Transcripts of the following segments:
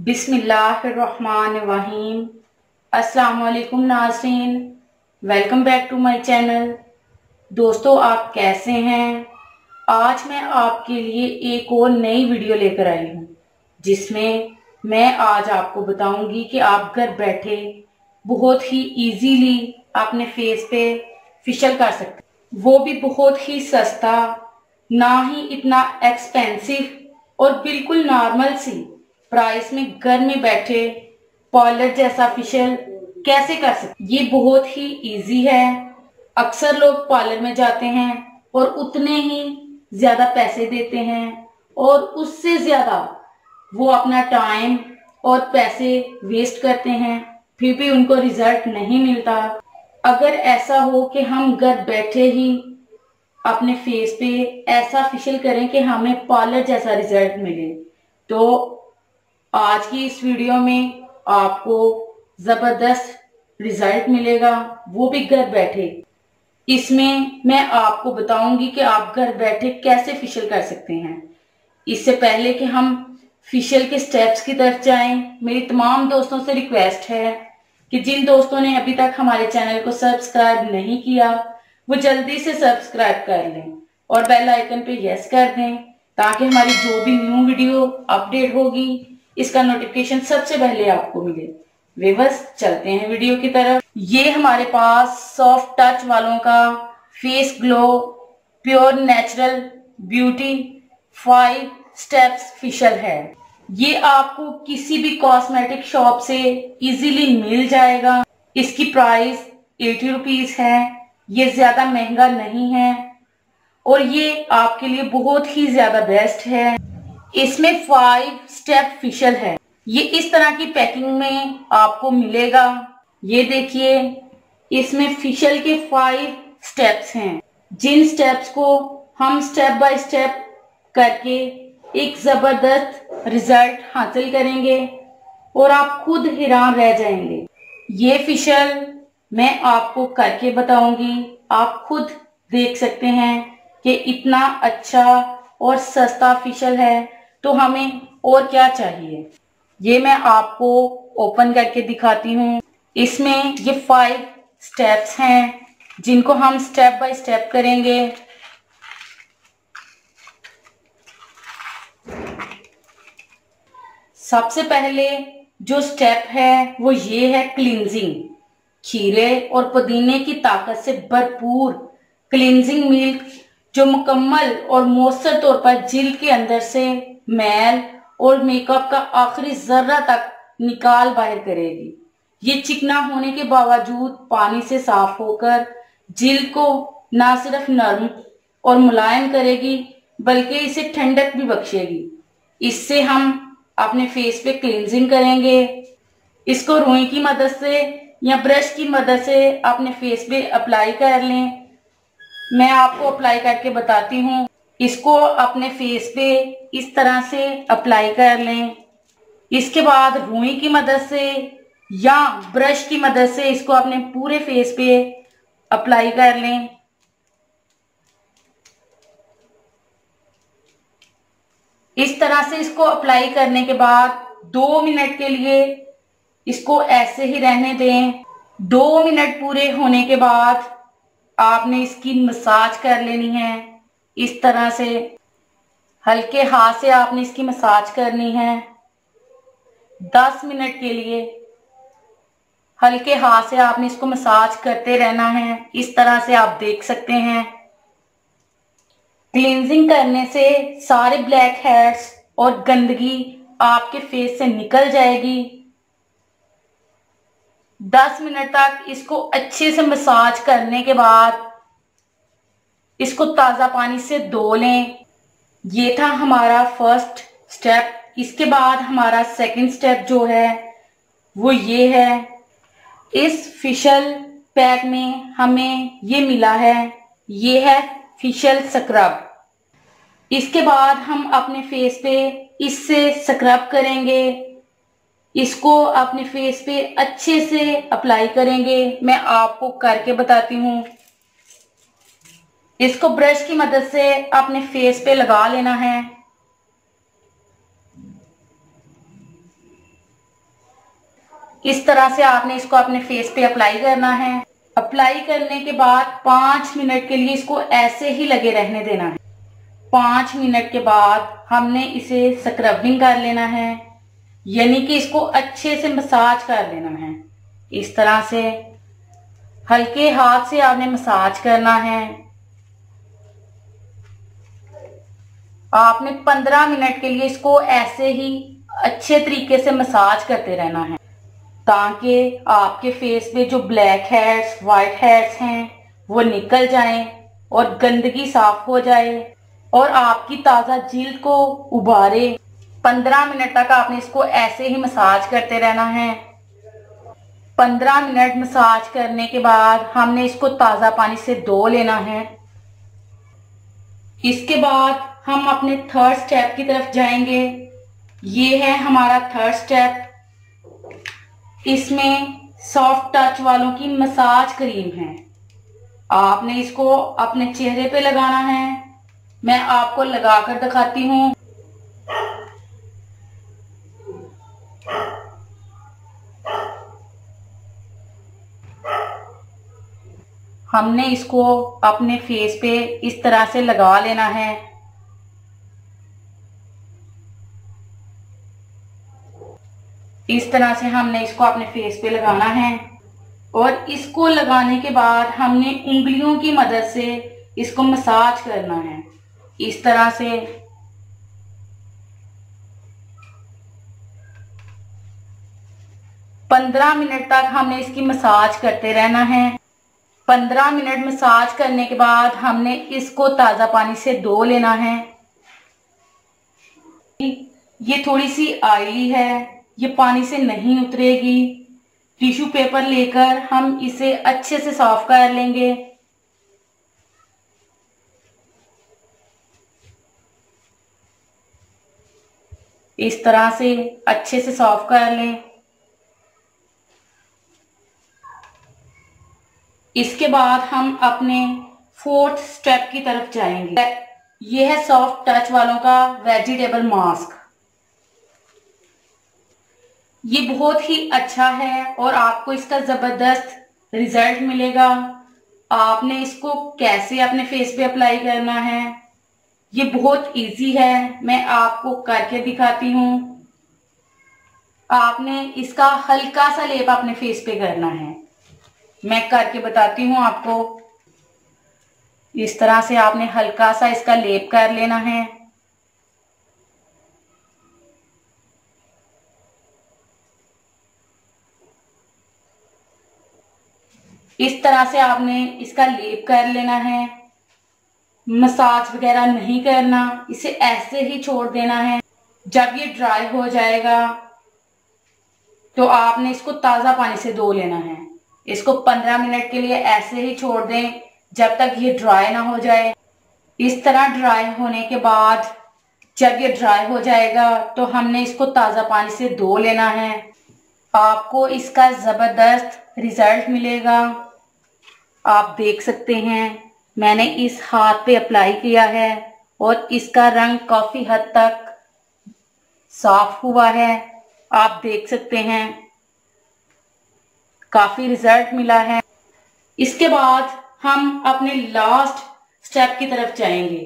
बिस्मिल्लाहिर्रहमानिर्रहीम। अस्सलाम वालेकुम नाज़रीन, welcome back to my channel. दोस्तों, आप कैसे हैं? आज मैं आपके लिए एक और नई वीडियो लेकर आई हूँ, जिसमें मैं आज आपको बताऊंगी कि आप घर बैठे बहुत ही इजीली अपने फेस पे फेशियल कर सकते हैं, वो भी बहुत ही सस्ता, ना ही इतना एक्सपेंसिव और बिल्कुल नॉर्मल सी प्राइस में घर में बैठे पार्लर जैसा फेशियल कैसे कर सकते। ये बहुत ही इजी है। अक्सर लोग पार्लर में जाते हैं और उतने ही ज्यादा पैसे देते हैं और उससे ज्यादा वो अपना टाइम और पैसे वेस्ट करते हैं, फिर भी उनको रिजल्ट नहीं मिलता। अगर ऐसा हो कि हम घर बैठे ही अपने फेस पे ऐसा फेशियल करें कि हमें पार्लर जैसा रिजल्ट मिले, तो आज की इस वीडियो में आपको जबरदस्त रिजल्ट मिलेगा, वो भी घर बैठे। इसमें मैं आपको बताऊंगी कि आप घर बैठे कैसे फेशियल कर सकते हैं। इससे पहले कि हम फेशियल के स्टेप्स की तरफ जाएं, मेरी तमाम दोस्तों से रिक्वेस्ट है कि जिन दोस्तों ने अभी तक हमारे चैनल को सब्सक्राइब नहीं किया, वो जल्दी से सब्सक्राइब कर लें और बेल आइकन पे यस कर दें, ताकि हमारी जो भी न्यू वीडियो अपडेट होगी इसका नोटिफिकेशन सबसे पहले आपको मिले। व्यूअर्स, चलते हैं वीडियो की तरफ। ये हमारे पास सॉफ्ट टच वालों का face glow pure natural beauty 5 steps facial है। ये आपको किसी भी कॉस्मेटिक शॉप से इजीली मिल जाएगा। इसकी प्राइस 80 रुपीज है। ये ज्यादा महंगा नहीं है और ये आपके लिए बहुत ही ज्यादा बेस्ट है। इसमें 5 स्टेप फेशियल है। ये इस तरह की पैकिंग में आपको मिलेगा। ये देखिए, इसमें फेशियल के 5 स्टेप्स हैं, जिन स्टेप्स को हम स्टेप बाय स्टेप करके एक जबरदस्त रिजल्ट हासिल करेंगे और आप खुद हैरान रह जाएंगे। ये फेशियल मैं आपको करके बताऊंगी, आप खुद देख सकते हैं कि इतना अच्छा और सस्ता फेशियल है, तो हमें और क्या चाहिए। ये मैं आपको ओपन करके दिखाती हूँ। इसमें ये 5 स्टेप्स हैं, जिनको हम स्टेप बाय स्टेप करेंगे। सबसे पहले जो स्टेप है वो ये है क्लींजिंग। खीरे और पुदीने की ताकत से भरपूर क्लींजिंग मिल्क, जो मुकम्मल और मौसर तौर पर जिल्द के अंदर से मैल और मेकअप का आखिरी जर्रा तक निकाल बाहर करेगी। ये चिकना होने के बावजूद पानी से साफ होकर जिल्द को न सिर्फ नरम और मुलायम करेगी, बल्कि इसे ठंडक भी बख्शेगी। इससे हम अपने फेस पे क्लींजिंग करेंगे। इसको रुई की मदद से या ब्रश की मदद से अपने फेस पे अप्लाई कर लें। मैं आपको अप्लाई करके बताती हूँ। इसको अपने फेस पे इस तरह से अप्लाई कर लें। इसके बाद रुई की मदद से या ब्रश की मदद से इसको अपने पूरे फेस पे अप्लाई कर लें। इस तरह से इसको अप्लाई करने के बाद 2 मिनट के लिए इसको ऐसे ही रहने दें। 2 मिनट पूरे होने के बाद आपने इसकी मसाज कर लेनी है। इस तरह से हल्के हाथ से आपने इसकी मसाज करनी है। 10 मिनट के लिए हल्के हाथ से आपने इसको मसाज करते रहना है। इस तरह से आप देख सकते हैं। क्लींजिंग करने से सारे ब्लैक हेड्स और गंदगी आपके फेस से निकल जाएगी। 10 मिनट तक इसको अच्छे से मसाज करने के बाद इसको ताज़ा पानी से धो लें। ये था हमारा फर्स्ट स्टेप। इसके बाद हमारा सेकंड स्टेप जो है वो ये है। इस फेशियल पैक में हमें ये मिला है, ये है फेशियल स्क्रब। इसके बाद हम अपने फेस पे इससे स्क्रब करेंगे। इसको अपने फेस पे अच्छे से अप्लाई करेंगे। मैं आपको करके बताती हूँ। इसको ब्रश की मदद से अपने फेस पे लगा लेना है। इस तरह से आपने इसको अपने फेस पे अप्लाई करना है। अप्लाई करने के बाद 5 मिनट के लिए इसको ऐसे ही लगे रहने देना है। 5 मिनट के बाद हमने इसे स्क्रबिंग कर लेना है, यानी कि इसको अच्छे से मसाज कर लेना है। इस तरह से हल्के हाथ से आपने मसाज करना है। आपने 15 मिनट के लिए इसको ऐसे ही अच्छे तरीके से मसाज करते रहना है, ताकि आपके फेस पे जो ब्लैक हेड्स, व्हाइट हेड्स हैं वो निकल जाएं और गंदगी साफ हो जाए और आपकी ताज़ा जिल्द को उभारे। 15 मिनट तक आपने इसको ऐसे ही मसाज करते रहना है। 15 मिनट मसाज करने के बाद हमने इसको ताज़ा पानी से धो लेना है। इसके बाद हम अपने थर्ड स्टेप की तरफ जाएंगे। ये है हमारा थर्ड स्टेप। इसमें सॉफ्ट टच वालों की मसाज क्रीम है। आपने इसको अपने चेहरे पे लगाना है। मैं आपको लगाकर दिखाती हूँ। हमने इसको अपने फेस पे इस तरह से लगा लेना है। इस तरह से हमने इसको अपने फेस पे लगाना है और इसको लगाने के बाद हमने उंगलियों की मदद से इसको मसाज करना है। इस तरह से 15 मिनट तक हमने इसकी मसाज करते रहना है। 15 मिनट मसाज करने के बाद हमने इसको ताज़ा पानी से धो लेना है। ये थोड़ी सी ऑयली है, ये पानी से नहीं उतरेगी। टिश्यू पेपर लेकर हम इसे अच्छे से साफ कर लेंगे। इस तरह से अच्छे से साफ कर लें। इसके बाद हम अपने फोर्थ स्टेप की तरफ जाएंगे। यह है सॉफ्ट टच वालों का वेजिटेबल मास्क। ये बहुत ही अच्छा है और आपको इसका जबरदस्त रिजल्ट मिलेगा। आपने इसको कैसे अपने फेस पे अप्लाई करना है, ये बहुत इजी है। मैं आपको करके दिखाती हूँ। आपने इसका हल्का सा लेप अपने फेस पे करना है। मैं करके बताती हूँ आपको। इस तरह से आपने हल्का सा इसका लेप कर लेना है। इस तरह से आपने इसका लेप कर लेना है। मसाज वगैरह नहीं करना, इसे ऐसे ही छोड़ देना है। जब ये ड्राई हो जाएगा तो आपने इसको ताज़ा पानी से धो लेना है। इसको 15 मिनट के लिए ऐसे ही छोड़ दें जब तक ये ड्राई ना हो जाए। इस तरह ड्राई होने के बाद जब ये ड्राई हो जाएगा तो हमने इसको ताज़ा पानी से धो लेना है। आपको इसका ज़बरदस्त रिजल्ट मिलेगा। आप देख सकते हैं मैंने इस हाथ पे अप्लाई किया है और इसका रंग काफ़ी हद तक साफ हुआ है। आप देख सकते हैं काफ़ी रिजल्ट मिला है। इसके बाद हम अपने लास्ट स्टेप की तरफ जाएंगे।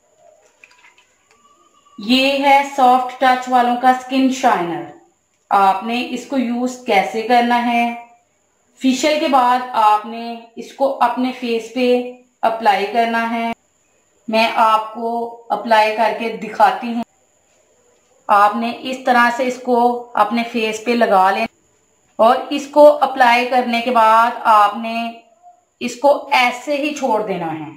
ये है सॉफ्ट टच वालों का स्किन शाइनर। आपने इसको यूज कैसे करना है। फेशियल के बाद आपने इसको अपने फेस पे अप्लाई करना है। मैं आपको अप्लाई करके दिखाती हूँ। आपने इस तरह से इसको अपने फेस पे लगा लेना और इसको अप्लाई करने के बाद आपने इसको ऐसे ही छोड़ देना है।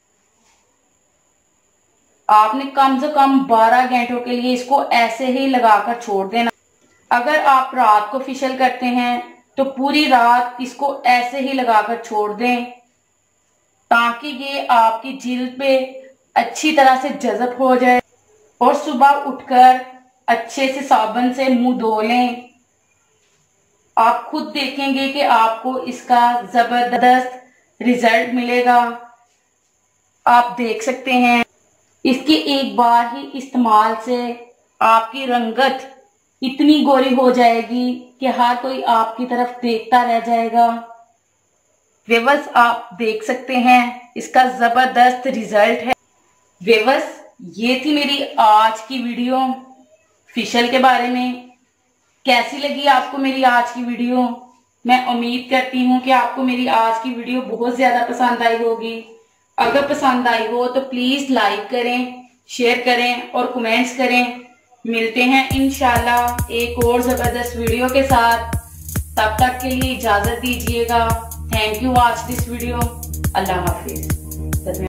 आपने कम से कम 12 घंटों के लिए इसको ऐसे ही लगाकर छोड़ देना। अगर आप रात को फेशियल करते हैं तो पूरी रात इसको ऐसे ही लगाकर छोड़ दें, ताकि ये आपकी जिल्द पे अच्छी तरह से जज़ब हो जाए और सुबह उठकर अच्छे से साबुन से मुंह धो लें। आप खुद देखेंगे कि आपको इसका जबरदस्त रिजल्ट मिलेगा। आप देख सकते हैं इसके एक बार ही इस्तेमाल से आपकी रंगत इतनी गोरी हो जाएगी कि हर कोई आपकी तरफ देखता रह जाएगा। व्यूअर्स, आप देख सकते हैं इसका जबरदस्त रिजल्ट है। व्यूअर्स, ये थी मेरी आज की वीडियो फेशियल के बारे में। कैसी लगी आपको मेरी आज की वीडियो? मैं उम्मीद करती हूँ कि आपको मेरी आज की वीडियो बहुत ज्यादा पसंद आई होगी। अगर पसंद आई हो तो प्लीज लाइक करें, शेयर करें और कमेंट्स करें। मिलते हैं इंशाल्लाह एक और जबरदस्त वीडियो के साथ। तब तक के लिए इजाजत दीजिएगा। Thank you watch this video. Allah Hafiz.